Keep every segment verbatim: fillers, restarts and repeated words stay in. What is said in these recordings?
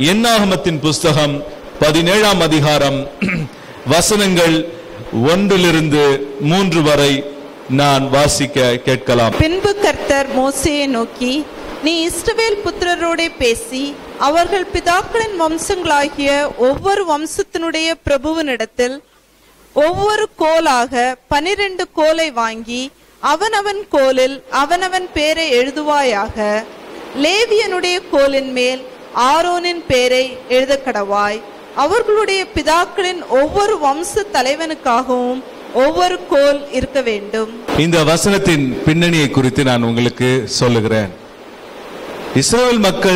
என்னாகமத்தின் புஸ்தகம் பதினேழாம் அதிகாரம் வசனங்கள் ஒன்றிலிருந்து மூன்று வரை நான் வாசிக்க கேட்கலாம். பின்பு கர்த்தர் மோசேயை நோக்கி, நீ இஸ்ரவேல் புத்திரரோடே பேசி அவர்கள் பிதாக்களின் வம்சங்களாகிய ஒவ்வொரு வம்சத்தினுடைய பிரபுவனிடத்தில் ஒவ்வொரு கோலாக பனிரெண்டு கோலை வாங்கி அவனவன் கோலில் அவனவன் பேரை எழுதுவாயாக. லேவியனுடைய கோலின் மேல் ஆரோனின் பேரை எழுத கடவாய். அவர்களுடைய பிதாக்களின் ஒவ்வொரு வம்ச தலைவனுக்காகவும் ஒவ்வொரு கோல் இருக்க வேண்டும். இந்த வசனத்தின் பின்னணியை குறித்து நான் உங்களுக்கு சொல்லுகிறேன். இஸ்ரவேல் மக்கள்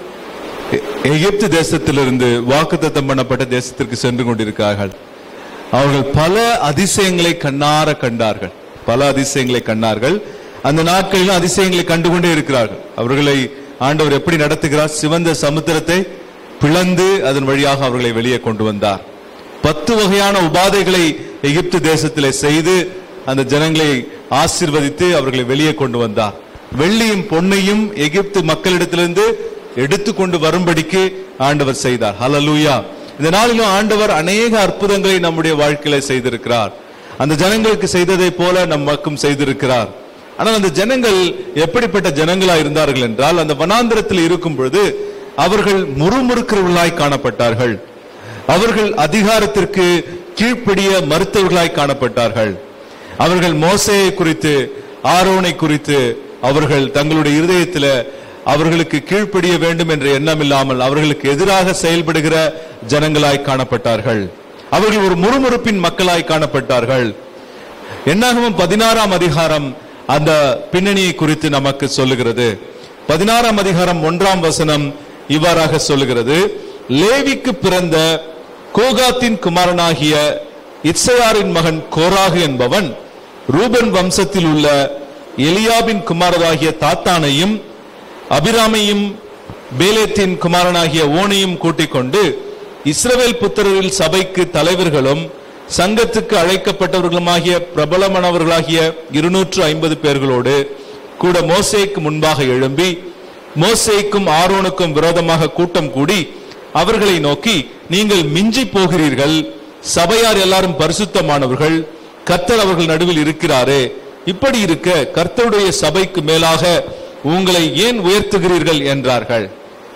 எகிப்து தேசத்திலிருந்து வாக்குத்தத்தம் பண்ணப்பட்ட தேசத்திற்கு சென்று கொண்டிருக்கிறார்கள். அவர்கள் பல அதிசயங்களை கண்ணார கண்டார்கள் பல அதிசயங்களை கண்டார்கள் அந்த நாட்களிலும் அதிசயங்களை கண்டுகொண்டே இருக்கிறார்கள். அவர்களை ஆண்டவர் எப்படி நடத்துகிறார்? சிவந்த சமுத்திரத்தை பிளந்து அதன் வழியாக அவர்களை வெளியே கொண்டு வந்தார். பத்து வகையான உபாதைகளை எகிப்து தேசத்திலே செய்து அந்த ஜனங்களை ஆசீர்வதித்து அவர்களை வெளியே கொண்டு வந்தார். வெள்ளியும் பொன்னையும் எகிப்து மக்களிடத்திலிருந்து எடுத்துக்கொண்டு வரும்படிக்கு ஆண்டவர் செய்தார். ஹல்லேலூயா. இந்த நாளிலும் ஆண்டவர் அநேக அற்புதங்களை நம்முடைய வாழ்க்கையில செய்திருக்கிறார். அந்த ஜனங்களுக்கு செய்ததை போல நமக்கும் செய்திருக்கிறார். ஆனால் அந்த ஜனங்கள் எப்படிப்பட்ட ஜனங்களா இருந்தார்கள் என்றால், அந்த வனாந்திரத்தில் இருக்கும் பொழுது அவர்கள் முறுமுறுக்கிறவர்களாய் காணப்பட்டார்கள். அவர்கள் அதிகாரத்திற்கு கீழ்ப்படிய மறுத்தவர்களாய் காணப்பட்டார்கள். அவர்கள் மோசேயை குறித்து ஆரோனை குறித்து அவர்கள் தங்களுடைய இருதயத்தில் அவர்களுக்கு கீழ்ப்படிய வேண்டும் என்ற எண்ணம் இல்லாமல் அவர்களுக்கு எதிராக செயல்படுகிற ஜனங்களாய் காணப்பட்டார்கள். அவர்கள் ஒரு முறுமுறுப்பின் மக்களாய் காணப்பட்டார்கள். என்னாகமம் பதினாறாம் அதிகாரம் அந்த பின்னணியை குறித்து நமக்கு சொல்லுகிறது. பதினாறாம் அதிகாரம் ஒன்றாம் வசனம் இவ்வாறாக சொல்லுகிறது, லேவிக்கு பிறந்த கோகாத்தின் குமாரனாகிய இத்சையாரின் மகன் கோராகு என்பவன் ரூபன் வம்சத்தில் உள்ள எலியாபின் குமாரராகிய தாத்தானையும் அபிராமையும் பேலேத்தின் குமாரனாகிய ஓனையும் கூட்டிக் கொண்டு இஸ்ரவேல் புத்திரரில் சபைக்கு தலைவர்களும் சங்கத்துக்கு அழைக்கப்பட்டவர்களுமாகிய பிரபலமானவர்களாகிய இருநூற்று ஐம்பது பேர்களோடு கூட மோசேக்கு முன்பாக எழும்பி மோசேக்கும் ஆரோனுக்கும் விரோதமாக கூட்டம் கூடி அவர்களை நோக்கி, நீங்கள் மிஞ்சி போகிறீர்கள், சபையார் எல்லாரும் பரிசுத்தமானவர்கள், கர்த்தர் அவர்கள் நடுவில் இருக்கிறாரே, இப்படி இருக்க கர்த்தருடைய சபைக்கு மேலாக உங்களை ஏன் உயர்த்துகிறீர்கள் என்றார்கள்.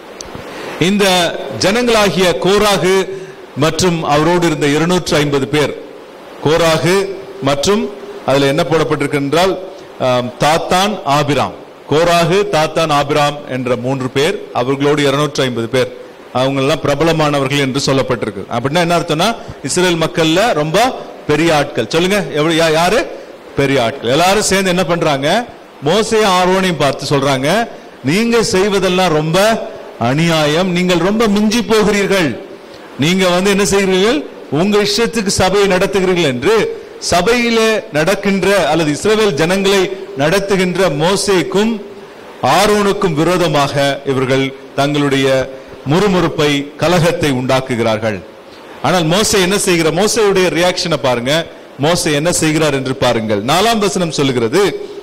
இந்த ஜனங்களாகிய கோராகு மற்றும் அவரோடு இருந்த இருநூற்று ஐம்பது பேர், கோராகு மற்றும் அதுல என்ன போடப்பட்டிருக்கு என்றால் தாத்தான் ஆபிராம், கோராகு தாத்தான் ஆபிராம் என்ற மூன்று பேர், அவர்களோடு இருநூற்று ஐம்பது பேர், அவங்க எல்லாம் பிரபலமானவர்கள் என்று சொல்லப்பட்டிருக்கு. அப்படின்னா என்ன அர்த்தம்னா, இஸ்ரேல் மக்கள்ல ரொம்ப பெரிய ஆட்கள். சொல்லுங்க, யாரு பெரிய ஆட்கள்? எல்லாரும் சேர்ந்து என்ன பண்றாங்க? மோசே ஆரோனையும் பார்த்து சொல்றாங்க, நீங்க செய்வதெல்லாம் ரொம்ப அநியாயம், நீங்கள் ரொம்ப மிஞ்சி போகிறீர்கள், நீங்க வந்து என்ன செய்கிறீர்கள், உங்க இஷ்டத்துக்கு சபையை நடத்துகிறீர்கள் என்று சபையில நடக்கின்ற அல்லது இஸ்ரவேல் ஜனங்களை நடத்துகின்ற மோசேக்கும் ஆரோனுக்கும் விரோதமாக இவர்கள் தங்களுடைய முறுமுறுப்பை கலகத்தை உண்டாக்குகிறார்கள். ஆனால் மோசே என்ன செய்கிறார்? மோசேயுடைய ரியாக்ஷனை பாருங்க. மோசே என்ன செய்கிறார் என்று பாருங்கள். நாலாம் வசனம் சொல்லுகிறது,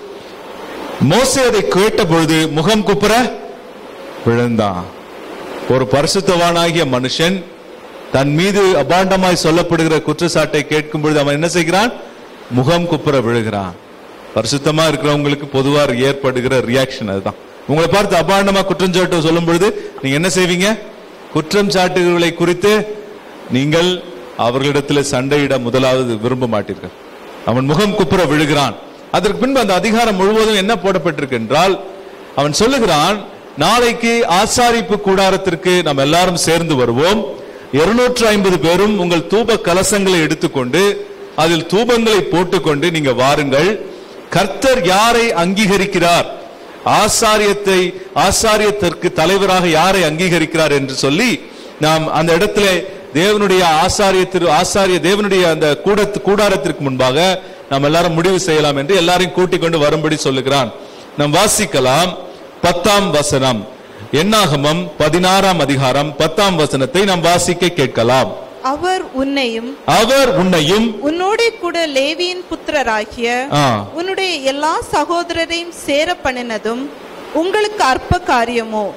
மோசே அதை கேட்ட பொழுது முகம் குப்புற விழுந்தான். ஒரு பரிசுத்தவானாகிய மனுஷன் தன் மீது அபாண்டமாய் சொல்லப்படுகிற குற்றச்சாட்டை கேட்கும் பொழுது அவன் என்ன செய்கிறான்? முகம் குப்புற விழுகிறான். பரிசுத்தமா இருக்கிறவங்களுக்கு பொதுவாக ஏற்படுகிற ரியாக்ஷன் அதுதான். உங்களை பார்த்து அபாண்டமா குற்றம் சாட்டு சொல்லும் பொழுது நீங்க என்ன செய்வீங்க? குற்றம் சாட்டுகளை குறித்து நீங்கள் அவர்களிடத்தில் சண்டையிட முதலாவது விரும்ப மாட்டீர்கள். அவன் முகம் குப்புற விழுகிறான். அதற்கு பின்பு அந்த அதிகாரம் முழுவதும் என்ன போடப்பட்டிருக்கு என்றால், அவன் சொல்லுகிறான், நாளைக்கு ஆசாரிப்பு கூடாரத்திற்கு நாம் எல்லாரும் சேர்ந்து வருவோம், இருநூற்று ஐம்பது பேரும் உங்கள் தூப கலசங்களை எடுத்துக்கொண்டு அதில் தூபங்களை போட்டுக்கொண்டு நீங்க வாருங்கள், கர்த்தர் யாரை அங்கீகரிக்கிறார், ஆசாரியத்தை ஆசாரியத்திற்கு தலைவராக யாரை அங்கீகரிக்கிறார் என்று சொல்லி நாம் அந்த இடத்துல தேவனுடைய ஆசாரியத்திற்கு ஆசாரிய தேவனுடைய அந்த கூடத்து கூடாரத்திற்கு முன்பாக நாம் எல்லாரும் முடிவு செய்யலாம் என்று எல்லாரையும் கூட்டிக் கொண்டு வரும்படி சொல்லுகிறான். நாம் வாசிக்கலாம். பத்தாம் வசனம், என்னாகமம் பதினாறாம் அதிகாரம் பத்தாம் வசனத்தை நாம் வாசிக்க கேட்கலாம். அவர் உன்னையும் அவர் உன்னையும் உன்னோட கூட லேவியின் புத்திரராகிய உன்னுடைய எல்லா சகோதரரையும் சேர பண்ணினதும் உங்களுக்கு அற்ப காரியமோ?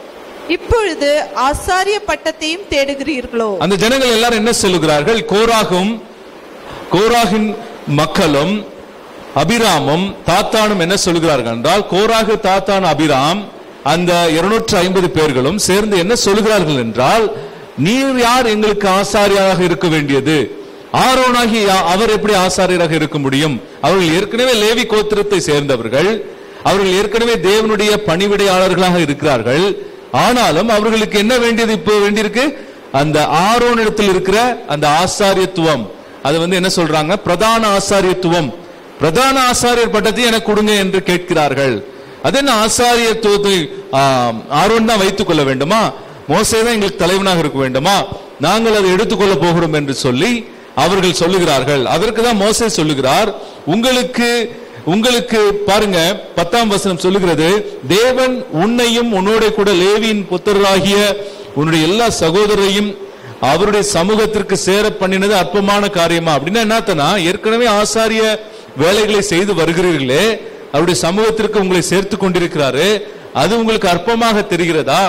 இப்பொழுது ஆசாரிய பட்டத்தையும் தேடுகிறீர்களோ? அந்த ஜனங்கள் எல்லாரும் என்ன சொல்லுகிறார்கள்? கோராகும் கோராகின் மக்களும் அபிராமும் தாத்தானும் என்ன சொல்லுகிறார்கள் என்றால், கோராகு, தாத்தான், அபிராம் அந்த இருநூற்று ஐம்பது பேர்களும் சேர்ந்து என்ன சொல்லுகிறார்கள் என்றால், நீர் யார் எங்களுக்கு ஆசாரியராக இருக்க வேண்டியது? ஆரோனாகி அவர் எப்படி ஆசாரியராக இருக்க முடியும்? அவர்கள் ஏற்கனவே லேவி கோத்திரத்தை சேர்ந்தவர்கள், அவர்கள் ஏற்கனவே தேவனுடைய பணிவிடையாளர்களாக இருக்கிறார்கள். ஆனாலும் அவர்களுக்கு என்ன வேண்டியது? இப்போ வேண்டியிருக்கு அந்த ஆரோனிடத்தில் இருக்கிற அந்த ஆசாரியத்துவம். அது வந்து என்ன சொல்றாங்க? பிரதான ஆசாரியத்துவம். பிரதான ஆசாரியர் பட்டத்தை எனக்கு கொடுங்க என்று கேட்கிறார்கள். அது என்ன ஆசாரியத்துவத்தை ஆரோன் தான் வைத்துக் கொள்ள வேண்டுமா? மோசே தான் எங்களுக்கு தலைவனாக இருக்க வேண்டுமா? நாங்கள் அதை எடுத்துக்கொள்ள போகிறோம் என்று சொல்லி அவர்கள் சொல்லுகிறார்கள். அதற்கு தான் மோசே சொல்லுகிறார், உங்களுக்கு உங்களுக்கு பாருங்க, பத்தாம் வசனம் சொல்லுகிறது, தேவன் உன்னையும் உன்னோட கூட லேவியின் புத்திரராகிய உன்னுடைய எல்லா சகோதரரையும் அவருடைய சமூகத்திற்கு சேர பண்ணினது அற்பமான காரியமா? அப்படின்னா என்னத்தனா, ஏற்கனவே ஆசாரிய வேலைகளை செய்து வருகிறீர்களே, அவருடைய சமூகத்திற்கு உங்களை சேர்த்து கொண்டிருக்கிறாரு, அது உங்களுக்கு அற்பமாக தெரிகிறதா?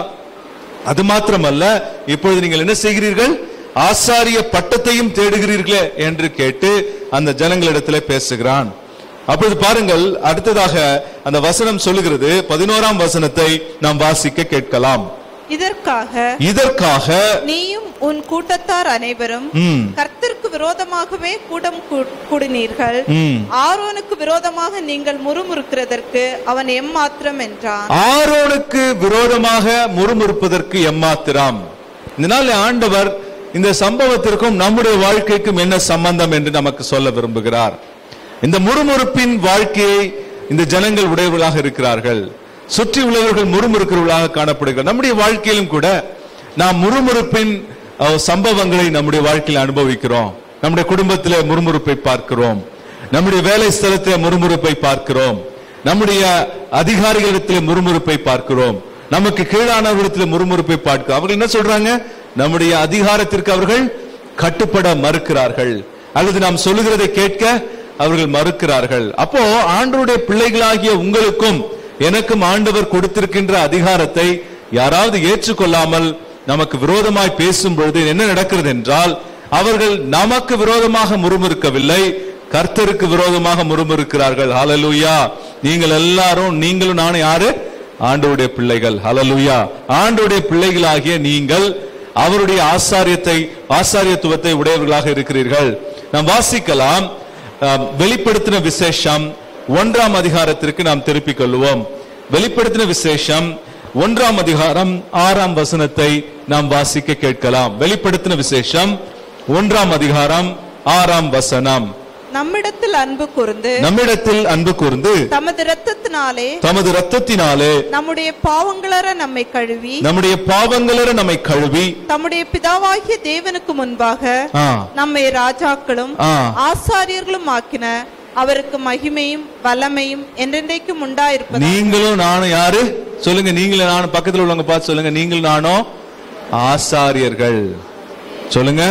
அது மாத்திரமல்ல, இப்பொழுது நீங்கள் என்ன செய்கிறீர்கள்? ஆசாரிய பட்டத்தையும் தேடுகிறீர்களே என்று கேட்டு அந்த ஜனங்களிடத்தில் பேசுகிறான். அப்பொழுது பாருங்கள், அடுத்ததாக அந்த வசனம் சொல்லுகிறது, பதினோராம் வசனத்தை நாம் வாசிக்க கேட்கலாம். இதற்காக இதற்காக நீயும் உன் கூட்டத்தார் அனைவரும் கர்த்தருக்கு விரோதமாகவே கூட்டம் கூடினீர்கள். ஆரோனுக்கு விரோதமாக நீங்கள் முறுமுறுக்கிறதற்கு அவன் எம்மாத்திரம் என்றான். ஆரோனுக்கு விரோதமாக முறுமுறுப்பதற்கு எம்மாத்திரம். இதனால் ஆண்டவர் இந்த சம்பவத்திற்கும் நம்முடைய வாழ்க்கைக்கும் என்ன சம்பந்தம் என்று நமக்கு சொல்ல விரும்புகிறார். இந்த முறுமுறுப்பின் வாழ்க்கையை இந்த ஜனங்கள் உடையவர்களாக இருக்கிறார்கள். சுற்றி உள்ளவர்கள் முறுமுறுக்கிறவர்களாக காணப்படுகிறார். நம்முடைய வாழ்க்கையிலும் கூட நாம் முறுமுறுப்பின் சம்பவங்களை நம்முடைய வாழ்க்கையில் அனுபவிக்கிறோம். நம்முடைய குடும்பத்தில் முறுமுறுப்பை பார்க்கிறோம், நம்முடைய வேலை ஸ்தலத்தில் முறுமுறுப்பை பார்க்கிறோம், நம்முடைய அதிகாரிகளிடத்தில் முறுமுறுப்பை பார்க்கிறோம், நமக்கு கீழானவர்களிடத்தில் முறுமுறுப்பை பார்க்கிறோம். அவர்கள் என்ன சொல்றாங்க? நம்முடைய அதிகாரத்திற்கு அவர்கள் கட்டுப்பட மறுக்கிறார்கள், அல்லது நாம் சொல்லுகிறதை கேட்க அவர்கள் மறுக்கிறார்கள். அப்போ ஆண்டவருடைய பிள்ளைகளாகிய உங்களுக்கும் எனக்கும் ஆண்டவர் கொடுத்திருக்கின்ற அதிகாரத்தை யாராவது ஏற்றுக்கொள்ளாமல் நமக்கு விரோதமாய் பேசும் பொழுது என்ன நடக்கிறது என்றால், அவர்கள் நமக்கு விரோதமாக முறுமுறுக்கவில்லை, கர்த்தருக்கு விரோதமாக முறுமுறுக்கிறார்கள். ஹல்லேலூயா! நீங்கள் எல்லாரும், நீங்களும் நானும் யாரு? ஆண்டவருடைய பிள்ளைகள். ஹல்லேலூயா! ஆண்டவருடைய பிள்ளைகளாகிய நீங்கள் அவருடைய ஆசாரியத்தை ஆசாரியத்துவத்தை உடையவர்களாக இருக்கிறீர்கள். நாம் வாசிக்கலாம், வெளிப்படுத்தின விசேஷம் ஒன்றாம் அதிகாரத்திற்கு நாம் திருப்பிக் கொள்வோம். வெளிப்படுத்தின விசேஷம் ஒன்றாம் அதிகாரம் ஆறாம் வசனத்தை நாம் வாசிக்க கேட்கலாம். வெளிப்படுத்தின விசேஷம் ஒன்றாம் அதிகாரம் ஆறாம் வசனம். நம்மிடத்தில் அன்பு கூர்ந்து நம்மிடத்தில் அன்பு கூர்ந்து தமது இரத்தத்தினாலே தமது இரத்தத்தினாலே நம்முடைய பாவங்களற நம்மை கழுவி நம்முடைய பாவங்களற நம்மை கழுவி தம்முடைய பிதாவாகிய தேவனுக்கு முன்பாக நம்மை ராஜாக்களும் ஆசாரியர்களும் ஆக்கின அவருக்கு மகிமையும் வல்லமையும் என்றென்றைக்கும் உண்டாயிருப்பது. நீங்களும் நானும் யாரு சொல்லுங்க? நீங்களும் நானும், பக்கத்தில் உள்ளவங்க பார்த்து சொல்லுங்க, நீங்களும் நானும் ஆசாரியர்கள். சொல்லுங்க,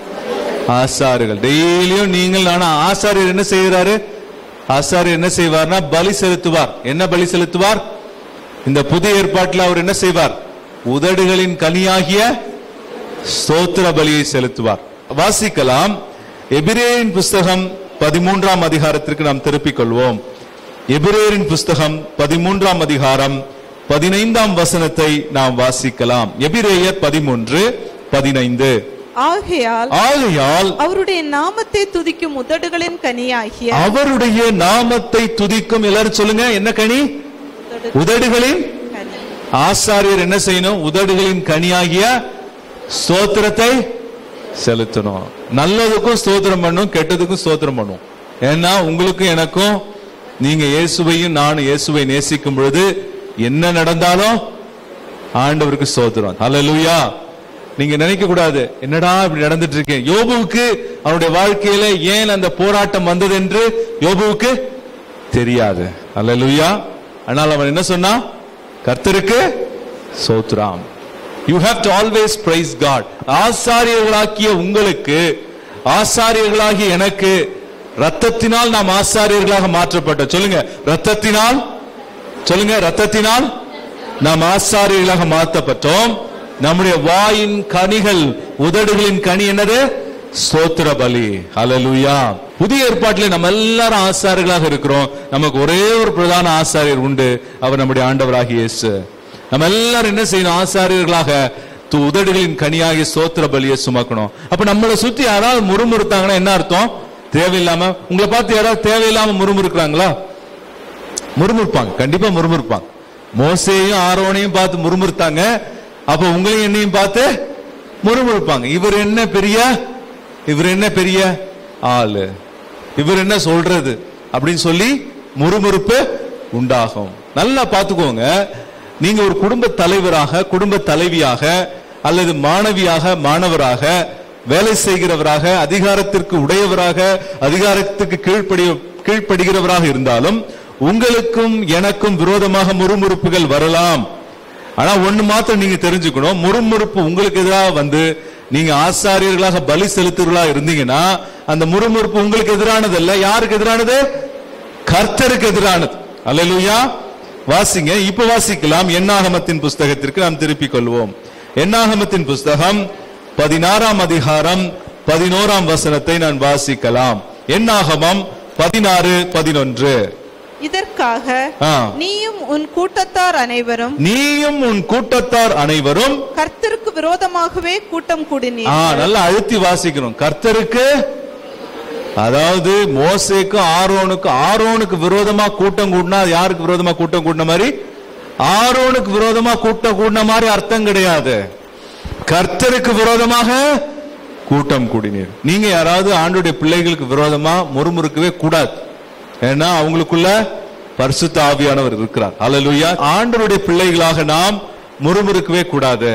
ஆசாரியர்கள். டெய்லியும் நீங்கள் நானும். ஆசாரியர் என்ன செய்கிறாரு? ஆசாரியர் என்ன செய்வார்னா பலி செலுத்துவார். என்ன பலி செலுத்துவார்? இந்த புதிய ஏற்பாட்டில் அவர் என்ன செய்வார்? உதடுகளின் கனியாகிய ஸ்தோத்திர பலியை செலுத்துவார். வாசிக்கலாம், எபிரேயரின் புஸ்தகம் பதிமூன்றாம் அதிகாரத்திற்கு நாம் திருப்பிக் கொள்வோம். எபிரேயரின் புஸ்தகம் பதிமூன்றாம் அதிகாரம் பதினைந்தாம் வசனத்தை நாம் வாசிக்கலாம். எபிரேயர் பதிமூன்று பதினைந்து. ஆகையால் ஆகையால் அவருடைய நாமத்தை துதிக்கும் உதடுகளின் கனியாகிய அவருடைய நாமத்தை துதிக்கும். எல்லாரும் சொல்லுங்க, என்ன கனி? உதடுகளின் கனி. ஆசாரியர் என்ன செய்யணும்? உதடுகளின் கனியாகிய ஸ்தோத்திரத்தை செலுத்தணும். நல்லதுக்கும் ஸ்தோத்திரம் பண்ணும், கெட்டதுக்கும் ஸ்தோத்திரம் பண்ணும். ஏன்னா உங்களுக்கும் எனக்கும், நீங்க இயேசுவையும் நானும் இயேசுவை நேசிக்கும் பொழுது என்ன நடந்தாலும் ஆண்டவருக்கு ஸ்தோத்திரம். ஹல்லேலூயா! நீங்க நினைக்க கூடாது, என்னடா இப்படி நடந்துட்டு இருக்கேன். யோபுவுக்கு அவருடைய வாழ்க்கையில ஏன் அந்த போராட்டம் வந்தது என்று யோபுவுக்கு தெரியாது. ஹல்லேலூயா! ஆனால் அவன் என்ன சொன்னா? கர்த்தருக்கு ஸ்தோத்திரம். You have to always praise God. ஆசாரியர்களாகிய உங்களுக்கு, ஆசாரியர்களாகிய எனக்கு, ரத்தத்தினால் நாம் ஆசாரியர்களாக மாற்றப்பட்ட. சொல்லுங்க, ரத்தத்தினால். சொல்லுங்க, ரத்தத்தினால் நாம் ஆசாரியர்களாக மாற்றப்பட்டோம். நம்முடைய வாயின் கனிகள், உதடுகளின் கனி என்னது? ஸ்தோத்திர பலி. ஹல்லேலூயா. புதிய ஏற்பாட்டிலே நம்ம எல்லாரும் ஆசாரியர்களாக இருக்கிறோம். நமக்கு ஒரே ஒரு பிரதான ஆசாரியர் உண்டு, அவர் நம்முடைய ஆண்டவராகிய இயேசு. நம்ம எல்லாரும் என்ன செய்யணும்? ஆசாரியர்களாக உதடுகளின் கனியாகிய ஸ்தோத்திர பலியை சுமக்கணும். அப்ப நம்மளை சுத்தி யாராவது முறுமுறுத்தாங்கன்னா என்ன அர்த்தம்? தேவையில்லாம, உங்களை பார்த்து யாராவது தேவையில்லாம முறுமுறுக்கிறாங்களா? முறுமுறுப்பாங்க, கண்டிப்பா முறுமுறுப்பாங்க. மோசேயும் ஆரோனையும் பார்த்து முறுமுறுத்தாங்க, அப்ப உங்களையும் என்னையும் பார்த்து முறுமுறுப்பாங்க. இவர் என்ன பெரிய இவர் என்ன பெரிய ஆளு, இவர் என்ன சொல்றது அப்படின்னு சொல்லி முறுமுறுப்பு உண்டாகும். நல்லா பார்த்துக்கோங்க. நீங்க ஒரு குடும்ப தலைவராக, குடும்ப தலைவியாக, அல்லது மாணவியாக, மாணவராக, வேலை செய்கிறவராக, அதிகாரத்திற்கு உடையவராக, அதிகாரத்துக்கு கீழ்ப்படி கீழ்ப்படுகிறவராக இருந்தாலும் உங்களுக்கும் எனக்கும் விரோதமாக முறுமுறுப்புகள் வரலாம். ஆனா ஒண்ணு மாத்திரம் நீங்க தெரிஞ்சுக்கணும், முறுமுறுப்பு உங்களுக்கு எதிராக வந்து நீங்க ஆசாரியர்களாக பலி செலுத்துவர்களாக இருந்தீங்கன்னா அந்த முறுமுறுப்பு உங்களுக்கு எதிரானது அல்ல. யாருக்கு எதிரானது? கர்த்தருக்கு எதிரானது. அல்லேலூயா. வாசிங்க, இப்ப வாசிக்கலாம். என்னாகமத்தின் புஸ்தகத்திற்கு நாம் திருப்பிக் கொள்வோம். என்னாகமத்தின் புஸ்தகம் பதினாறாம் அதிகாரம் பதினோராம் வசனத்தை நான் வாசிக்கலாம். என்னாகமம் பதினாறு பதினொன்று. இதற்காக நீயும் உன் கூட்டத்தார் அனைவரும் நீயும் உன் கூட்டத்தார் அனைவரும் கர்த்தருக்கு விரோதமாகவே கூட்டம் கூடினீர்கள். நல்லா அழுத்தி வாசிக்கணும். கர்த்தருக்கு, அதாவது மோசேக்கு ஆரோனுக்கு ஆரோனுக்கு விரோதமா கூட்டம் கூட்டினா யாருக்கு விரோதமா கூட்டம் கூட்டின மாதிரி? ஆரோனுக்கு விரோதமா கூட்டம் கூட்டின மாதிரி அர்த்தம் கிடையாது. கர்த்தருக்கு விரோதமாக கூட்டம் கூடினீர். நீங்க யாராவது ஆண்டவருடைய பிள்ளைகளுக்கு விரோதமா முறுமுறுக்கவே கூடாது. ஏன்னா அவங்களுக்குள்ள பரிசுத்த ஆவியானவர் இருக்கிறார். அல்லேலூயா. ஆண்டவருடைய பிள்ளைகளாக நாம் முறுமுறுக்கவே கூடாது.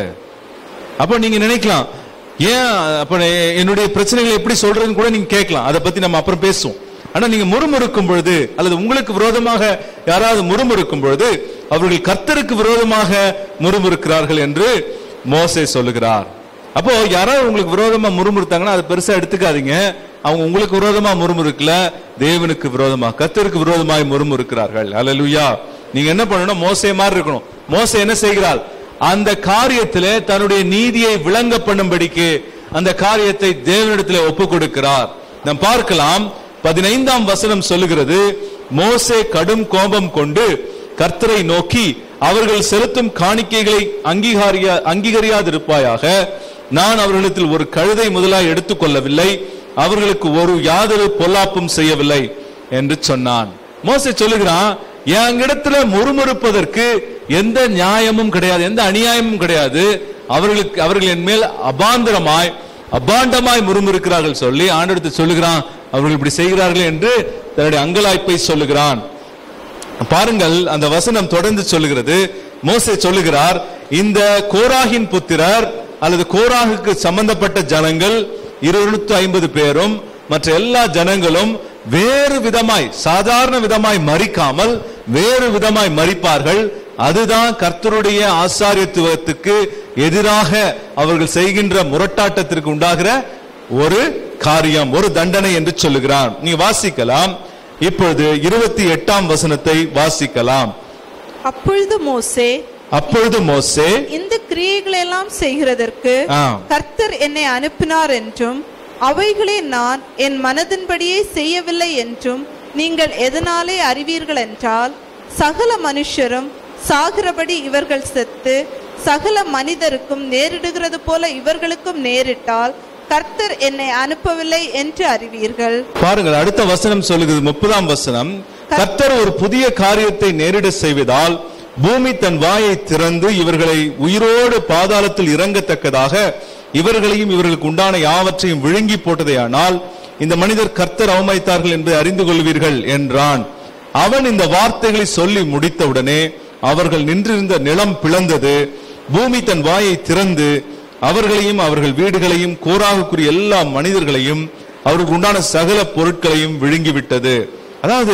அப்ப நீங்க நினைக்கலாம், ஏன் அப்ப என்னுடைய பிரச்சனைகளை எப்படி சொல்றதுன்னு கூட நீங்க கேட்கலாம். அதை பத்தி நம்ம அப்புறம் பேசுவோம். ஆனா நீங்க முறுமுறுக்கும் பொழுது, அல்லது உங்களுக்கு விரோதமாக யாராவது முறுமுறுக்கும் பொழுது அவர்கள் கர்த்தருக்கு விரோதமாக முறுமுறுக்கிறார்கள் என்று மோசே சொல்லுகிறார். அப்போ யாராவது உங்களுக்கு விரோதமா முறுமுறுத்தாங்கன்னா அதை பெருசா எடுத்துக்காதீங்க. அவங்க உங்களுக்கு விரோதமா முறுமுறுக்கல, தேவனுக்கு விரோதமா, கர்த்தருக்கு விரோதமாய் முறுமுறுக்கிறார்கள். அல்லேலூயா. நீங்க என்ன பண்ணணும்? மோசே மாதிரி இருக்கணும். மோசே என்ன செய்கிறார்? அந்த காரியத்திலே தன்னுடைய நீதியை விளங்க பண்ணும்படிக்கு அந்த காரியத்தை தேவனிடத்திலே ஒப்பு கொடுக்கிறார். நாம் பார்க்கலாம், பதினைந்தாம் வசனம் சொல்லுகிறது, மோசே கடும் கோபம் கொண்டு கர்த்தரை நோக்கி, அவர்கள் செலுத்தும் காணிக்கைகளை அங்கீகாரியா அங்கீகரியாதிருப்பாயாக. நான் அவர்களிடத்தில் ஒரு கழுதை முதலாய் எடுத்துக்கொள்ளவில்லை, அவர்களுக்கு ஒரு யாதொரு பொல்லாப்பும் செய்யவில்லை என்று சொன்னான். மோசே சொல்லுகிறான், என்கிடத்துல முறுமுறுப்பதற்கு எந்த நியாயமும் கிடையாது, எந்த அநியாயமும் கிடையாது. அவர்களுக்கு அவர்கள் என் மேல் அபாந்தரமாய் அபாண்டமாய் முறுமுறுக்கிறார்கள் சொல்லி ஆண்டவரிடத்தில் சொல்லுகிறான், அவர்கள் இப்படி செய்கிறார்கள் என்று தன்னுடைய அங்கலாய்ப்பை சொல்லுகிறான். பாருங்கள், அந்த வசனம் தொடர்ந்து சொல்லுகிறது. மோசே சொல்லுகிறார், இந்த கோராகின் புத்திரர் அல்லது கோராகுக்கு சம்பந்தப்பட்ட ஜனங்கள் இருநூத்தி ஐம்பது பேரும் மற்ற எல்லா ஜனங்களும் வேறு விதமாய், சாதாரண விதமாய் மரிக்காமல் வேறு விதமாய் மரிப்பார்கள். அதுதான் கர்த்தருடைய ஆசாரியத்துவத்துக்கு எதிராக அவர்கள் செய்கின்ற முரட்டாட்டத்திற்கு உண்டாகிற ஒரு காரியம், ஒரு தண்டனை என்று சொல்லுகிறான். நீ வாசிக்கலாம். இப்பொழுது இருபத்தி எட்டாம் வசனத்தை வாசிக்கலாம். அப்பொழுது மோசே அப்பொழுது மோசே இந்த கிரியைகளை எல்லாம் செய்கிறதற்கு கர்த்தர் என்னை அனுப்பினார் என்றும் அவைகளை நான் என் மனதின்படியே செய்யவில்லை என்றும் நீங்கள் எதனாலே அறிவீர்கள் என்றால், சகல மனுஷரும் சாகிறபடி இவர்கள் செத்து சகல மனிதருக்கும் நேரிடுகிறது போல இவர்களுக்கும் நேரிட்டால் கர்த்தர் என்னை அனுப்பவில்லை என்று அறிவீர்கள். பாருங்கள், அடுத்த வசனம் சொல்லுகிறது, முப்பதாம் வசனம், கர்த்தர் ஒரு புதிய காரியத்தை நேரிட செய்வதால் பூமி தன் வாயை திறந்து இவர்களை உயிரோடு பாதாளத்தில் இறங்கத்தக்கதாக இவர்களையும் இவர்களுக்கு உண்டான யாவற்றையும் விழுங்கி போட்டதையானால் இந்த மனிதர் கர்த்தர் அவமதித்தார்கள் என்று அறிந்து கொள்வீர்கள் என்றான். அவன் இந்த வார்த்தைகளை சொல்லி முடித்தவுடனே அவர்கள் நின்றிருந்த நிலம் பிளந்தது, பூமி தன் வாயை திறந்து அவர்களையும் அவர்கள் வீடுகளையும் கோராகுக்குரிய எல்லா மனிதர்களையும் அவர்களுக்கு உண்டான சகல பொருட்களையும் விழுங்கிவிட்டது. அதாவது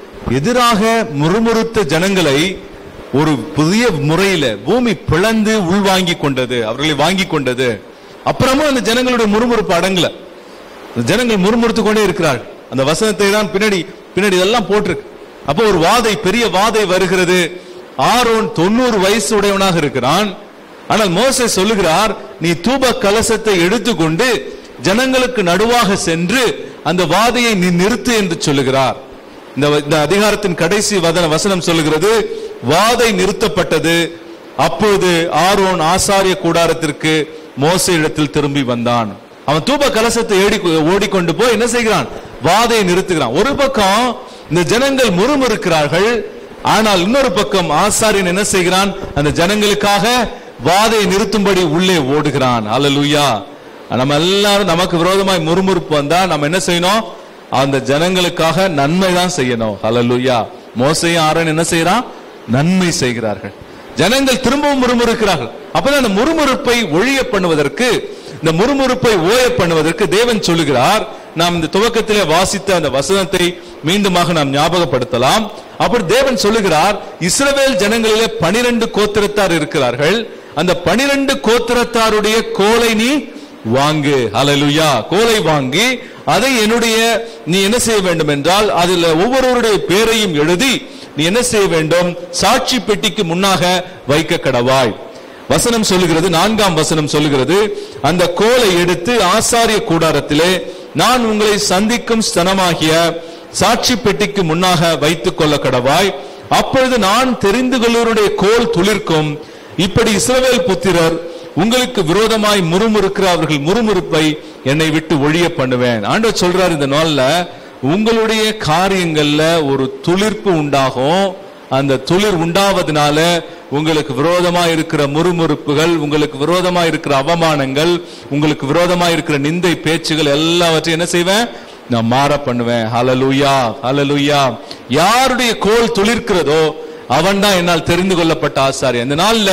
எதிராக முறுமுறுத்த ஜனங்களை ஒரு புதிய முறையில பூமி பிளந்து உள்வாங்கி கொண்டது, அவர்களை வாங்கி கொண்டது. அப்புறமும் அந்த ஜனங்களுடைய முறுமுறுப்பு அடங்கல, ஜனங்கள் முறுமுறுத்து கொண்டே இருக்கிறார்கள். அந்த வசனத்தை தான் பின்னாடி பின்னாடி இதெல்லாம் போட்டிருக்கு. அப்போ ஒரு வாதை, பெரிய வாதை வருகிறது. ஆரோன் தொண்ணூறு வயசு உடையவனாக இருக்கிறான். ஆனால் மோசே சொல்லுகிறார், நீ தூப கலசத்தை எடுத்துக்கொண்டு ஜனங்களுக்கு நடுவாக சென்று அந்த வாதையை நீ நிறுத்து என்று சொல்லுகிறார். இந்த அதிகாரத்தின் கடைசி வசனம் சொல்லுகிறது, வாதை நிறுத்தப்பட்டது. அப்பொழுது ஆரோன் ஆசாரிய கூடாரத்திற்கு மோசே இடத்தில் திரும்பி வந்தான். அவன் தூப கலசத்தை ஓடிக்கொண்டு போய் என்ன செய்கிறான்? வாதையை நிறுத்துகிறான். ஒரு பக்கம் இந்த ஜனங்கள் முறுமுறுக்கிறார்கள், ஆனால் இன்னொரு பக்கம் ஆசாரியன் என்ன செய்கிறான்? அந்த ஜனங்களுக்காக வாதையை நிறுத்தும்படி உள்ளே ஓடுகிறான். அல்லேலூயா. நம்ம எல்லாரும் நமக்கு விரோதமாய் முறுமுறுப்பு வந்தா நம்ம என்ன செய்யணும்? அந்த ஜனங்களுக்காக நன்மை தான் செய்யணும். அல்லேலூயா. மோசேயும் ஆரோன் என்ன செய்யறான்? நன்மை செய்கிறார்கள். ஜனங்கள் திரும்பவும் முறுமுறுக்கிறார்கள். அப்பதான் அந்த முறுமுறுப்பை ஒழிய பண்ணுவதற்கு, இந்த முறுமுறுப்பை ஓய பண்ணுவதற்கு தேவன் சொல்லுகிறார். நாம் இந்த துவக்கத்திலே வாசித்த அந்த வசனத்தை மீண்டுமாக நாம் ஞாபகப்படுத்தலாம். அப்படி தேவன் சொல்லுகிறார், இஸ்ரவேல் ஜனங்களிலே பனிரெண்டு கோத்திரத்தார் இருக்கிறார்கள். அந்த பனிரெண்டு கோத்திரத்தாருடைய கோலை நீ வாங்கு. அல்லேலூயா. கோலை வாங்கி அதை என்னுடைய நீ என்ன செய்ய வேண்டும் என்றால், அதில் ஒவ்வொருவருடைய பேரையும் எழுதி நீ என்ன செய்ய வேண்டும்? சாட்சி பெட்டிக்கு முன்னாக வைக்க கடவாய். வசனம் சொல்லுகிறது, நான்காம் வசனம் சொல்லுகிறது, அந்த கோலை எடுத்து ஆசாரிய கூடாரத்திலே நான் உங்களை சந்திக்கும் ஸ்தனமாகிய சாட்சி பெட்டிக்கு முன்னாக வைத்துக் கொள்ள கடவாய். அப்பொழுது நான் தெரிந்து கொள்ளுவருடைய கோல் துளிர்க்கும். இப்படி இஸ்ரவேல் புத்திரர் உங்களுக்கு விரோதமாய் முறுமுறுக்கிற அவர்கள் முறுமுறுப்பை என்னை விட்டு ஒழிய பண்ணுவேன். ஆண்டவர் சொல்றார், இந்த நாள்ல உங்களுடைய காரியங்கள்ல ஒரு துளிர்ப்பு உண்டாகும். அந்த துளிர் உண்டாவதனால உங்களுக்கு விரோதமா இருக்கிற முறுமுறுப்புகள், உங்களுக்கு விரோதமா இருக்கிற அவமானங்கள், உங்களுக்கு விரோதமா இருக்கிற நிந்தை பேச்சுகள் எல்லாவற்றையும் என்ன செய்வேன்? நான் மாற பண்ணுவேன். ஹல்லேலூயா, ஹல்லேலூயா. யாருடைய கோல் துளிர்க்கிறதோ அவன் தான் என்னால் தெரிந்து கொள்ளப்பட்ட ஆசாரியன். இந்த நாள்ல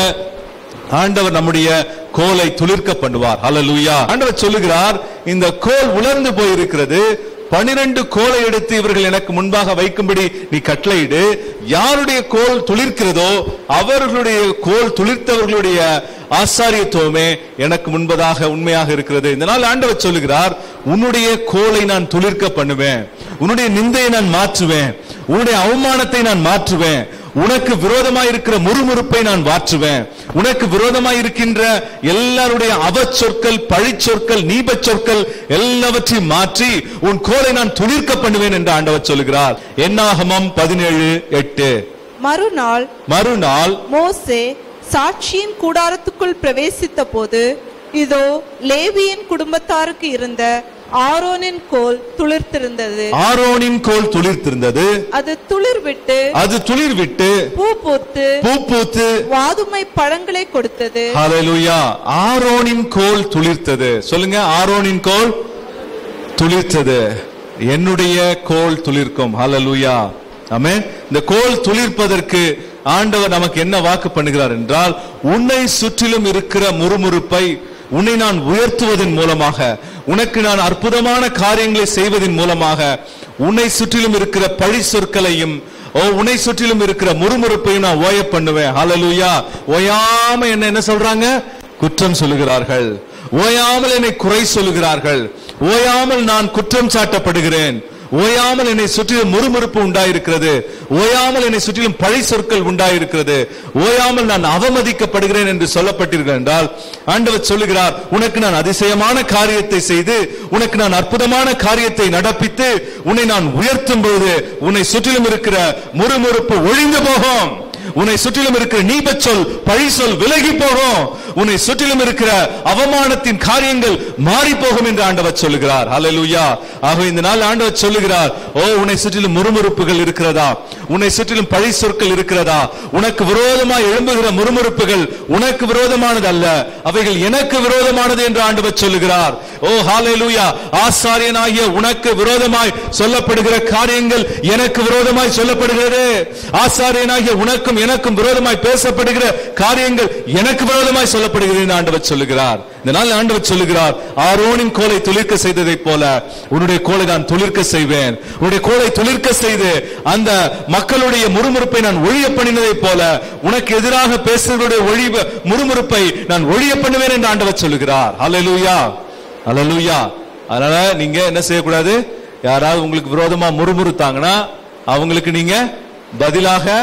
ஆண்டவர் நம்முடைய கோலை துளிர்க்க பண்ணுவார். ஹல்லேலூயா. ஆண்டவர் சொல்லுகிறார், இந்த கோல் உலர்ந்து போயிருக்கிறது, பனிரெண்டு கோலை எடுத்து இவர்கள் எனக்கு முன்பாக வைக்கும்படி நீ கட்டளையிடு. யாருடைய கோல் துளிர்க்கிறதோ அவர்களுடைய கோல் துளிர்த்தவர்களுடைய ஆசாரியத்துவமே எனக்கு முன்பதாக உண்மையாக இருக்கிறது. இந்த நாள் ஆண்டவர் சொல்லுகிறார், உன்னுடைய கோலை நான் துளிர்க்க பண்ணுவேன், உன்னுடைய நிந்தையை நான் மாற்றுவேன், உன்னுடைய அவமானத்தை நான் மாற்றுவேன், உனக்கு விரோதமாய் இருக்கிற முறுமுறுப்பை நான் மாற்றுவேன், உனக்கு விரோதமாய் இருக்கின்ற எல்லாருடைய அவச்சொற்கள், பழிச்சொற்கள், நீபச் சொற்கள் எல்லாவற்றையும் மாற்றி உன் கோலை நான் துளிர்க்க பண்ணுவேன் என்று ஆண்டவர் சொல்லுகிறார். என்னாகமம் பதினேழு எட்டு. மறுநாள் மறுநாள் மோசே சாட்சியின் கூடாரத்துக்குள் பிரவேசித்த போது, இதோ லேவியின் குடும்பத்தாருக்கு இருந்த ஆரோனின் கோல் துளிர்த்திருந்தது. ஆரோனின் கோல் துளிர்த்திருந்தது. அது துளிர் விட்டு அது துளிர் விட்டு பூ பூத்து பூ பூத்து வாதுமை பழங்களை கொடுத்தது. ஹல்லேலூயா. ஆரோனின் கோல் துளிர்த்தது. சொல்லுங்க, ஆரோனின் கோல் துளிர்த்தது. என்னுடைய கோல் துளிர்க்கும். ஹல்லேலூயா. ஆமென். இந்த கோல் துளிர்ப்பதற்கு ஆண்டவர் நமக்கு என்ன வாக்கு பண்ணுகிறார் என்றால், உன்னை சுற்றிலும் இருக்கிற முறுமுறுப்பை உன்னை நான் உயர்த்துவதன் மூலமாக, உனக்கு நான் அற்புதமான காரியங்களை செய்வதன் மூலமாக, உன்னை சுற்றிலும் இருக்கிற பழி சொற்களையும் உன்னை சுற்றிலும் இருக்கிற முறுமுறுப்பையும் நான் ஓய பண்ணுவேன். ஹல்லேலூயா. ஓயாம என்ன என்ன சொல்றாங்க? குற்றம் சொல்லுகிறார்கள். ஓயாமல் என்னை குறை சொல்லுகிறார்கள். ஓயாமல் நான் குற்றம் சாட்டப்படுகிறேன். ஓயாமல் என்னை சுற்றிலும் முறுமுறுப்பு உண்டாயிருக்கிறது. ஓயாமல் என்னை சுற்றிலும் பழி சொற்கள் உண்டாயிருக்கிறது. ஓயாமல் நான் அவமதிக்கப்படுகிறேன் என்று சொல்லப்பட்டிருக்கிறது என்றால், ஆண்டவர் சொல்லுகிறார், உனக்கு நான் அதிசயமான காரியத்தை செய்து, உனக்கு நான் அற்புதமான காரியத்தை நடப்பித்து, உன்னை நான் உயர்த்தும் போது உன்னை சுற்றிலும் இருக்கிற முறுமுறுப்பு ஒழிந்து போகும். உன்னை சுற்றிலும் இருக்கிற நீபச் சொல், பழி சொல் விலகி போகும். உன்னை சுற்றிலும் இருக்கிற அவமானத்தின் காரியங்கள் மாறி போகும் என்று ஆண்டவர் சொல்லுகிறார். ஹல்லேலூயா. ஆக இந்த நாள் ஆண்டவர் சொல்லுகிறார், ஓ உன்னை சுற்றிலும் முறுமுறுப்புகள் இருக்கிறதா? உன்னை சுற்றிலும் பழி சொற்கள் இருக்கிறதா? உனக்கு விரோதமாய் எழும்புகிற முறுமுறுப்புகள் உனக்கு விரோதமானது அல்ல, அவைகள் எனக்கு விரோதமானது என்று ஆண்டவர் சொல்லுகிறார். ஓ ஹல்லேலூயா. ஆசாரியனாகிய உனக்கு விரோதமாய் சொல்லப்படுகிற காரியங்கள் எனக்கு விரோதமாய் சொல்லப்படுகிறது. ஆசாரியனாகிய உனக்கும் எனக்கும் விரோதமாய் பேசப்படுகிற காரியங்கள் எனக்கு விரோதமாய் சொல்லப்படுகிறது ஆண்டவர் சொல்லுகிறார். இந்த நாள் ஆண்டவர் சொல்லுகிறார், ஆரோனின் கோலை துளிர்க்க செய்ததை போல உன்னுடைய கோலை நான் துளிர்க்க செய்வேன். உன்னுடைய கோலை துளிர்க்க செய்து அந்த மக்களுடைய முறுமுறுப்பை நான் ஒழிய பண்ணினதை போல உனக்கு எதிராக பேசுகிறவருடைய ஒழிவு முறுமுறுப்பை நான் ஒழிய பண்ணுவேன் என்று ஆண்டவர் சொல்லுகிறார். ஹல்லேலூயா, ஹல்லேலூயா. அதனால நீங்க என்ன செய்யக்கூடாது? யாராவது உங்களுக்கு விரோதமா முறுமுறுத்தாங்கன்னா அவங்களுக்கு நீங்க பதிலாக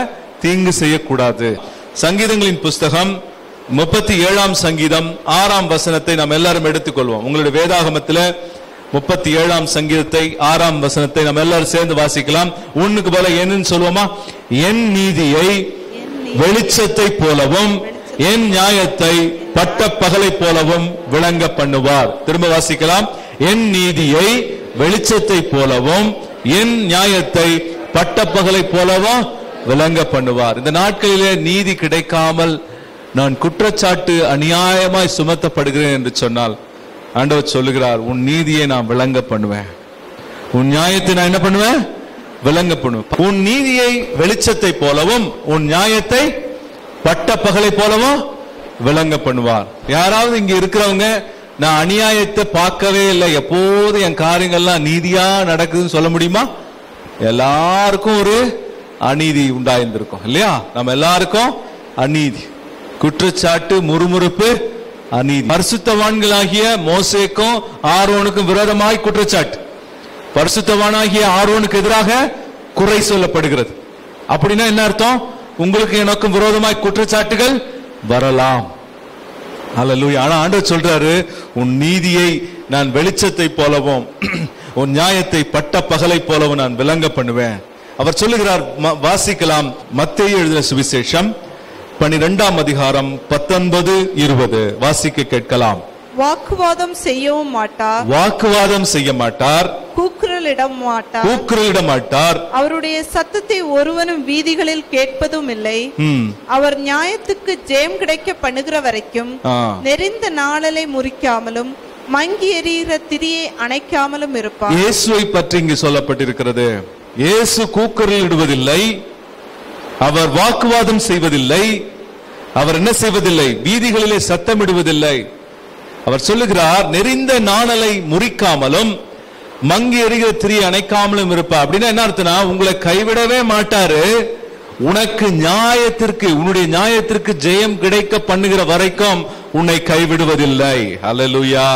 தீங்கு செய்யக்கூடாது. சங்கீதங்களின் புஸ்தகம் முப்பத்தி ஏழாம் சங்கீதம் ஆறாம் வசனத்தை நாம் எல்லாரும் எடுத்துக்கொள்வோம். உங்களுடைய வேதாகமத்தில் முப்பத்தி ஏழாம் சங்கீதத்தை ஆறாம் வசனத்தை நாம் எல்லாரும் சேர்ந்து வாசிக்கலாம். ஒண்ணுக்கு போல என்னன்னு சொல்லுவோமா? என் நீதியை வெளிச்சத்தை போலவும் என் நியாயத்தை பட்ட பகலை போலவும் விளங்க பண்ணுவார். திரும்ப வாசிக்கலாம். என் நீதியை வெளிச்சத்தை போலவும் என் நியாயத்தை பட்ட பகலை போலவும் விளங்க பண்ணுவார். இந்த நாட்களிலே நீதி கிடைக்காமல் நான் குற்றச்சாட்டு அநியாயமாய் சுமத்தப்படுகிறேன் என்று சொன்னால் ஆண்டவர் சொல்லுகிறார், உன் நீதியை நான் விளங்க பண்ணுவேன், உன் நியாயத்தை நான் என்ன பண்ணுவேன்? விளங்க பண்ணுவேன். உன் நீதியை வெளிச்சத்தை போலவும் உன் நியாயத்தை பட்ட பகலை போலவும் விளங்க பண்ணுவார். யாராவது இங்க இருக்கிறவங்க நான் அநியாயத்தை பார்க்கவே இல்லை, எப்போது என் காரியங்கள்லாம் நீதியா நடக்குதுன்னு சொல்ல முடியுமா? எல்லாருக்கும் ஒரு அநீதி உண்டாயிருந்திருக்கும் இல்லையா? நம்ம எல்லாருக்கும் அநீதி, குற்றச்சாட்டு, முறுமுறுப்பு, அநீதி. பரிசுத்தவான்களாகிய மோசேக்கும் ஆரோனுக்கும் விரோதமாய் குற்றச்சாட்டு, பரிசுத்தவானாகிய ஆரோனுக்கு எதிராக குறை சொல்லப்படுகிறது. அப்படின்னா என்ன அர்த்தம்? உங்களுக்கு எனக்கும் விரோதமாய் குற்றச்சாட்டுகள் வரலாம். அல்லேலூயா. ஆனா ஆண்டவர் சொல்றாரு, உன் நீதியை நான் வெளிச்சத்தை போலவும் உன் நியாயத்தை பட்ட பகலை போலவும் நான் விளங்க பண்ணுவேன். அவர் சொல்லுகிறார். வாசிக்கலாம். மத்தேயு எழுதின சுவிசேஷம் பனிரெண்டாம் அதிகாரம் பத்தொன்பது இருபது வாசிக்க கேட்கலாம். வாக்குவாதம் செய்யவும் மாட்டார், வாக்குவாதம் செய்ய மாட்டார், கூக்குரலிடம் மாட்டார், கூக்குரலிட மாட்டார், அவருடைய சத்தத்தை ஒருவனும் வீதிகளில் கேட்பதும் இல்லை. அவர் நியாயத்துக்கு ஜெயம் கிடைக்க பண்ணுகிற வரைக்கும் நெறிந்த நாளலை முறிக்காமலும் மங்கி எறிகிற திரியை அணைக்காமலும் இருப்பார். இயேசுவை பற்றி இங்கு சொல்லப்பட்டிருக்கிறது. இயேசு கூக்குரலிடுவதில்லை, அவர் வாக்குவாதம் செய்வதில்லை, அவர் என்ன செய்வதில்லை? வீதிகளிலே சத்தமிடுவதில்லை. அவர் சொல்லுகிறார், நெறிந்த நாணலை முறிக்காமலும் மங்கி எறிகிற திரியை அணைக்காமலும் இருப்பார். அப்படின்னா என்ன அர்த்தம்னா, உங்களை கைவிடவே மாட்டாரு. உனக்கு நியாயத்திற்கு, உன்னுடைய நியாயத்திற்கு ஜெயம் கிடைக்க பண்ணுகிற வரைக்கும் உன்னை கைவிடுவதில்லை. அல்லேலூயா.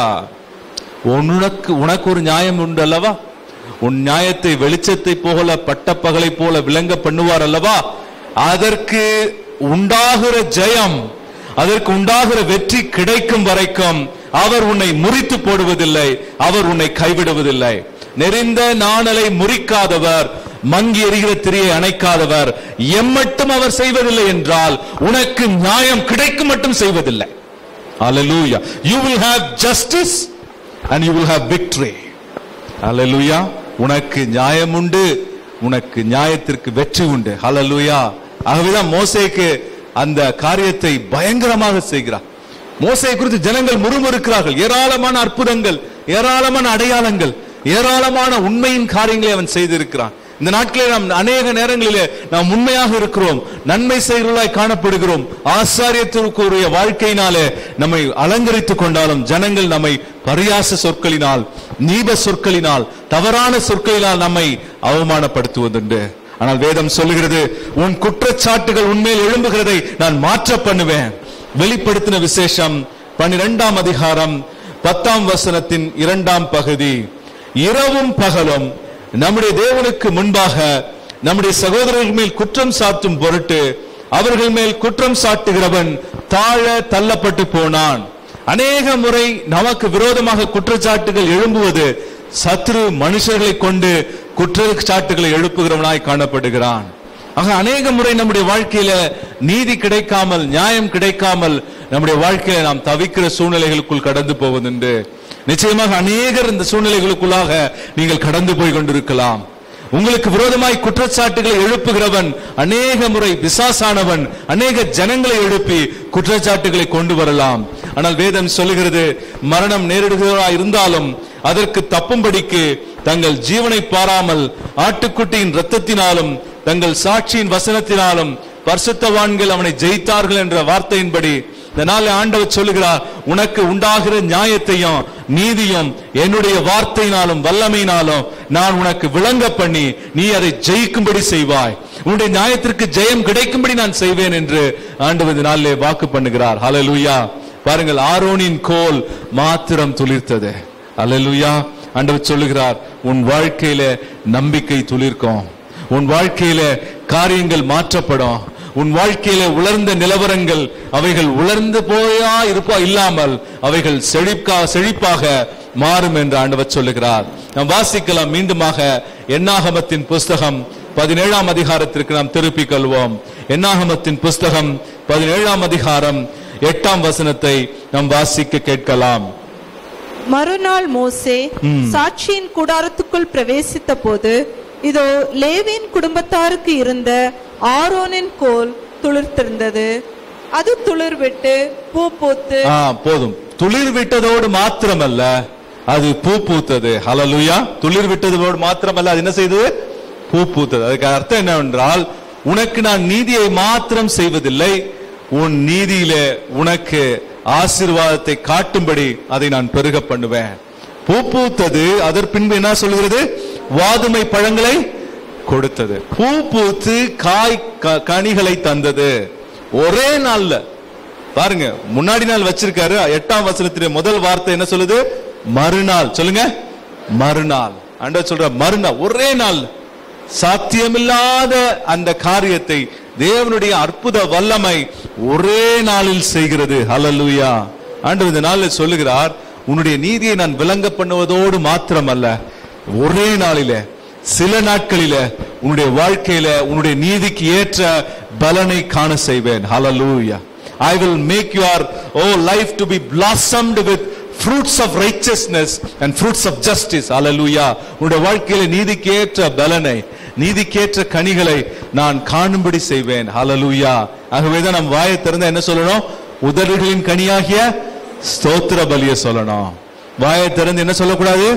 உனக்கு உனக்கு ஒரு நியாயம் உண்டு அல்லவா? உன் நியாயத்தை வெளிச்சத்தை போல பட்ட பகலை போல விளங்க பண்ணுவார் அல்லவா? அதற்கு உண்டாகிற ஜெயம், அதற்கு உண்டாகிற வெற்றி கிடைக்கும் வரைக்கும் அவர் உன்னை முறித்து போடுவதில்லை, அவர் உன்னை கைவிடுவதில்லை. நெறிந்த நாணலை முறிக்காதவர், மங்கி எறிகிற திரியை அணைக்காதவர், எம்மட்டும் அவர் செய்வதில்லை என்றால் உனக்கு நியாயம் கிடைக்கும் மட்டும் செய்வதில்லை. Hallelujah. You will have justice and you will have victory. Hallelujah. உனக்கு நியாயம் உண்டு, உனக்கு நியாயத்திற்கு வெற்றி உண்டு. Hallelujah. ஆகவேதான் மோசேக்கு அந்த காரியத்தை பயங்கரமாக செய்கிறார். மோசே குறித்து ஜனங்கள் முறுமுறுக்கிறார்கள். ஏராளமான அற்புதங்கள், ஏராளமான அடையாளங்கள், ஏராளமான உண்மையின் காரியங்களை அவன் செய்திருக்கிறான். இந்த நாட்களில் நாம் அநேக நேரங்களிலே நாம் உண்மையாக இருக்கிறோம், நன்மை செய்கிறவர்களாய் காணப்படுகிறோம். ஆசாரியத்திற்குரிய வாழ்க்கையினாலே நம்மை அலங்கரித்துக் கொண்டாலும் ஜனங்கள் நம்மை பரியாச சொற்களினால், நீப சொற்களினால், தவறான சொற்களினால் நம்மை அவமானப்படுத்துவதுண்டு. ஆனால் வேதம் சொல்லுகிறது, உன் குற்றச்சாட்டுகள் உண்மையில் எழும்புகிறதை நான் மாற்ற பண்ணுவேன். வெளிப்படுத்தின விசேஷம் பன்னிரெண்டாம் அதிகாரம் பத்தாம் வசனத்தின் இரண்டாம் பகுதி. இரவும் பகலும் நம்முடைய தேவனுக்கு முன்பாக நம்முடைய சகோதரர்கள் மேல் குற்றம் சாட்டும் பொருட்டு அவர்கள் மேல் குற்றம் சாட்டுகிறவன் தாழ தள்ளப்பட்டு போனான். அநேக முறை நமக்கு விரோதமாக குற்றச்சாட்டுகள் எழும்புவது சத்ரு மனுஷர்களை கொண்டு குற்றச்சாட்டுகளை எழுப்புகிறவனாய் காணப்படுகிறான். ஆக அநேக முறை நம்முடைய வாழ்க்கையில நீதி கிடைக்காமல், நியாயம் கிடைக்காமல் நம்முடைய வாழ்க்கையில நாம் தவிக்கிற சூழ்நிலைகளுக்குள் கடந்து போவதுண்டு. நிச்சயமாக அநேகர் இந்த சூழ்நிலைகளுக்குள்ளாக நீங்கள் கடந்து போய் கொண்டிருக்கலாம். உங்களுக்கு விரோதமாய் குற்றச்சாட்டுகளை எழுப்புகிறவன் அநேக முறை பிசாசானவன் அநேக ஜனங்களை எழுப்பி குற்றச்சாட்டுகளை கொண்டு வரலாம். ஆனால் வேதம் சொல்லுகிறது, மரணம் நேரிடுகிறதா இருந்தாலும் அதற்கு தப்பும்படிக்கு தங்கள் ஜீவனை பாராமல் ஆட்டுக்குட்டியின் இரத்தத்தினாலும் தங்கள் சாட்சியின் வசனத்தினாலும் பரிசுத்தவான்கள் அவனை ஜெயித்தார்கள் என்ற வார்த்தையின்படி இதனால ஆண்டவர் சொல்லுகிறார், உனக்கு உண்டாகிற நியாயத்தையும் நீதியும் என்னுடைய வார்த்தையினாலும் வல்லமையினாலும் நான் உனக்கு விளங்க பண்ணி நீ அதை ஜெயிக்கும்படி செய்வாய். உன்னுடைய நியாயத்திற்கு ஜெயம் கிடைக்கும்படி நான் செய்வேன் என்று ஆண்டவர் இந்த நாளிலே வாக்கு பண்ணுகிறார். ஹல்லேலூயா. பாருங்கள், ஆரோனின் கோல் மாத்திரம் துளிர்த்தது. ஹல்லேலூயா. ஆண்டவர் சொல்லுகிறார், உன் வாழ்க்கையில நம்பிக்கை துளிர்க்கும், உன் வாழ்க்கையில காரியங்கள் மாற்றப்படும், உன் வாழ்க்கையில உலர்ந்த நிலவரங்கள் அவைகள் உலர்ந்து போயா இருப்பா இல்லாமல் அவைகள் செழிப்பா செழிப்பாக மாறும் என்று ஆண்டவர் சொல்லுகிறார். நாம் வாசிக்கலாம் மீண்டுமாக என்னாகமத்தின் புஸ்தகம் பதினேழாம் அதிகாரத்திற்கு நாம் திருப்பிக் கொள்வோம். என்னாகமத்தின் புஸ்தகம் பதினேழாம் அதிகாரம் எட்டாம் வசனத்தை நாம் வாசிக்க கேட்கலாம். மறுநாள் மோசே சாட்சியின் கூடாரத்துக்குள் பிரவேசித்த போது இதோ லேவியின் குடும்பத்தாருக்கு இருந்த ஆரோனின் கோல் துளிர்த்திருந்தது. அது துளிர் விட்டு பூ பூத்து போதும். துளிர் விட்டதோடு மாத்திரமல்ல, அது பூ பூத்தது. ஹல்லேலூயா. துளிர் விட்டதோடு மாத்திரமல்ல, அது என்ன செய்தது? பூ பூத்தது. அதுக்கு அர்த்தம் என்னவென்றால், உனக்கு நான் நீதியை மாத்திரம் செய்வதில்லை, உன் நீதியிலே உனக்கு ஆசீர்வாதத்தை காட்டும்படி அதை நான் பெருக பண்ணுவேன். பூ பூத்தது. அதற்கு பின்பு என்ன சொல்கிறது? வாதுமை பழங்களை கொடுத்தது. பூ பூத்து காய் கனிகளை தந்தது. ஒரே நாள்ல பாருங்க, முன்னாடி நாள் வச்சிருக்காரு. எட்டாம் வசனத்திலே முதல் வார்த்தை என்ன சொல்லுது? மறுநாள். சொல்லுங்க, மறுநாள். ஆண்டவர் சொல்ற மறுநாள், ஒரே நாள். சாத்தியமில்லாத அந்த காரியத்தை தேவனுடைய அற்புத வல்லமை ஒரே நாளில் செய்கிறது. ஹல்லேலூயா. ஆண்டவர் இந்த நாளில் சொல்லுகிறார், உன்னுடைய நீதியை நான் விளங்க பண்ணுவதோடு மாத்திரமல்ல, ஒரே நாளிலே, சில நாட்களிலே உன்னுடைய வாழ்க்கையில உன்னுடைய நீதிக்கு ஏற்ற பலனை காண செய்வேன். ஹல்லேலூயா. I will make your oh life to be blossomed with fruits of righteousness and fruits of justice. Hallelujah. உன்னுடைய வாழ்க்கையில நீதிக்கு ஏற்ற பலனை, நீதிக்கேற்ற கனிகளை நான் காணும்படி செய்வேன். ஹல்லேலூயா. ஆகவேதான் நாம் வாயை திறந்து என்ன சொல்லணும்? உதடுகளின் கனியாகிய ஸ்தோத்திர பலியை சொல்லணும். வாயை திறந்து என்ன சொல்லக்கூடாது?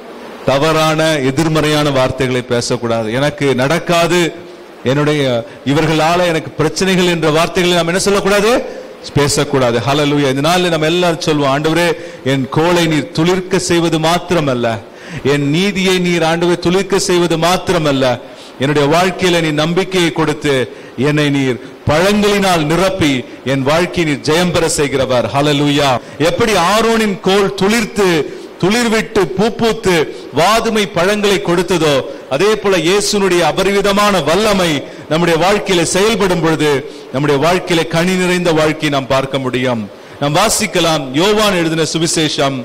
தவறான எதிர்மறையான வார்த்தைகளை பேசக்கூடாது. எனக்கு நடக்காது, என்னுடைய இவர்களால எனக்கு பிரச்சனைகள் என்ற வார்த்தைகளை நாம் என்ன சொல்லக்கூடாது? பேசக்கூடாது. ஹல்லேலூயா. இந்த நாளில் நம்ம எல்லாரும் சொல்வோம், ஆண்டவரே, என் கோலை நீர் துளிர்க்க செய்வது மாத்திரமல்ல, என் நீதியை நீர் ஆண்டவரே துளிர்க்க செய்வது மாத்திரமல்ல, என்னுடைய வாழ்க்கையில நீ நம்பிக்கையை கொடுத்து என்னை நீர் பழங்களினால் நிரப்பி என் வாழ்க்கையை நீர் ஜெயம் பெற செய்கிறவர். ஹல்லேலூயா. எப்படி ஆரோனின் கோல் துளிர்த்து துளிர் விட்டு பூ பூத்து வாதுமை பழங்களை கொடுத்ததோ, அதே போல இயேசுனுடைய அபரிவிதமான வல்லமை நம்முடைய வாழ்க்கையில செயல்படும் பொழுது நம்முடைய வாழ்க்கையில கனி நிறைந்த வாழ்க்கையை நாம் பார்க்க முடியும். நாம் வாசிக்கலாம் யோவான் எழுதின சுவிசேஷம்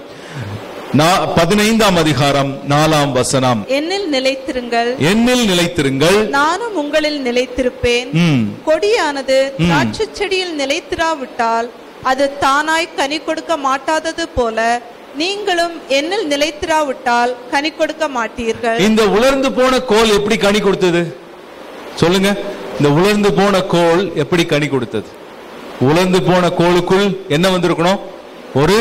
பதினைந்தாம் அதிகாரம் நாலாம் வசனம். என்னில் நிலைத்திருங்கள், என்னில் நிலைத்திருங்கள், நானும் உங்களில் நிலைத்திருப்பேன். கொடியானது திராட்சை செடியில் நிலைத்திராவிட்டால் அது தானாய் கனி கொடுக்க மாட்டாதது போல நீங்களும் என்னில் நிலைத்திராவிட்டால் கனி கொடுக்க மாட்டீர்கள். இந்த உலர்ந்து போன கோல் எப்படி கனி கொடுத்தது? சொல்லுங்க. இந்த உலர்ந்து போன கோல் எப்படி கனி கொடுத்தது? உலர்ந்து போன கோலுக்குள் என்ன வந்திருக்கணும்? ஒரு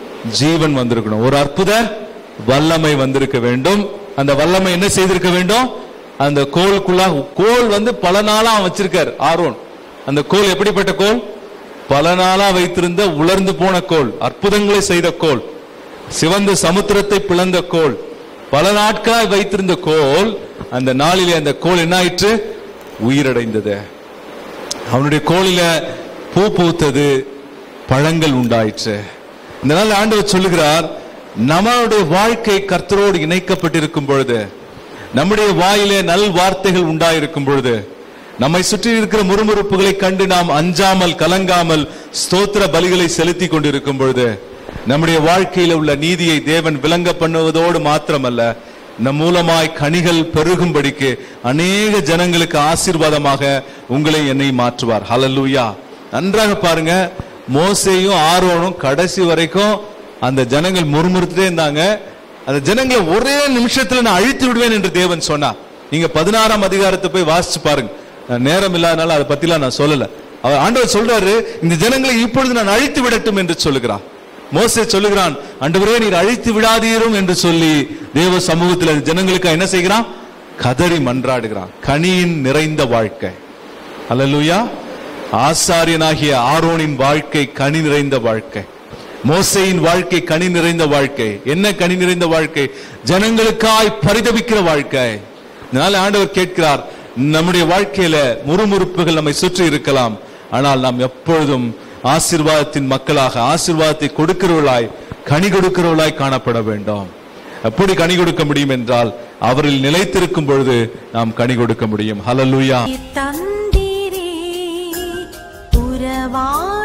ஜீவன் வந்திருக்கணும், ஒரு அற்புத வல்லமை வந்திருக்க வேண்டும். அந்த வல்லமை என்ன செய்திருக்க வேண்டும்? அந்த கோலுக்குள்ள கோல் வந்து பல நாளா வச்சிருக்கார் ஆரோன். அந்த கோல் எப்படிப்பட்ட கோல்? பல நாளா வைத்திருந்த உலர்ந்து போன கோல், அற்புதங்களை செய்த கோல், சிவந்த சமுத்திரத்தை பிளந்த கோல், பல நாட்களாய் வைத்திருந்த கோல். அந்த நாளிலே அந்த கோல் என்ன ஆயிற்று? உயிரடைந்தது. அவனுடைய கோலில பூ பூத்தது, பழங்கள் உண்டாயிற்று. இந்த நாள் ஆண்டவர் சொல்லுகிறார், நம்மளுடைய வாழ்க்கை கர்த்தரோடு இணைக்கப்பட்டிருக்கும் பொழுது, நம்முடைய வாயிலே நல் வார்த்தைகள் உண்டாயிருக்கும் பொழுது, நம்மை சுற்றி இருக்கிற முறுமுறுப்புகளை கண்டு நாம் அஞ்சாமல் கலங்காமல் ஸ்தோத்திர பலிகளை செலுத்தி கொண்டிருக்கும் பொழுது, நம்முடைய வாழ்க்கையில உள்ள நீதியை தேவன் விளங்க பண்ணுவதோடு மாத்திரமல்ல, நம் மூலமாய் கனிகள் பெருகும்படிக்கு அநேக ஜனங்களுக்கு ஆசீர்வாதமாக உங்களை என்னை மாற்றுவார். ஹல்லேலூயா. நன்றாக பாருங்க, மோசேயும் ஆரோனும் கடைசி வரைக்கும் அந்த ஜனங்கள் முறுமுறுத்துட்டே இருந்தாங்க. அந்த ஜனங்களை ஒரே நிமிஷத்துல நான் அழித்து விடுவேன் என்று தேவன் சொன்னார். நீங்க பதினாறாம் அதிகாரத்தை போய் வாசிச்சு பாருங்க. நேரம் இல்லாதனால அதை பத்திலாம் நான் சொல்லல. அவர் ஆண்டவர் சொல்றாரு, இந்த ஜனங்களை இப்பொழுது நான் அழித்து விடட்டும் என்று சொல்லுகிறார். மோசே சொல்லுகிறான், ஆண்டவரே நீர் அழித்து விடாதீரும் என்று சொல்லி தேவ சமூகத்தில் ஜனங்களுக்கு என்ன செய்கிறான்? கதறி மன்றாடுகிறான். கனியின் நிறைந்த வாழ்க்கை. அல்லேலூயா. ஆசாரியனாகிய ஆரோனின் வாழ்க்கை கனி நிறைந்த வாழ்க்கை. மோசேயின் வாழ்க்கை கனி நிறைந்த வாழ்க்கை. என்ன கனி நிறைந்த வாழ்க்கை? ஜனங்களுக்காய் பரிதபிக்கிற வாழ்க்கை. இதனால ஆண்டவர் கேட்கிறார், நம்முடைய வாழ்க்கையில முறுமுறுப்புகள் நம்மை சுற்றி இருக்கலாம், ஆனால் நாம் எப்பொழுதும் ஆசீர்வாதத்தின் மக்களாக, ஆசீர்வாதத்தை கொடுக்கிறவர்களாய், கனி கொடுக்கிறவர்களாய் காணப்பட வேண்டும். எப்படி கனி கொடுக்க முடியும் என்றால், அவரில் நிலைத்திருக்கும் பொழுது நாம் கனி கொடுக்க முடியும். ஹல்லேலூயா. அளவான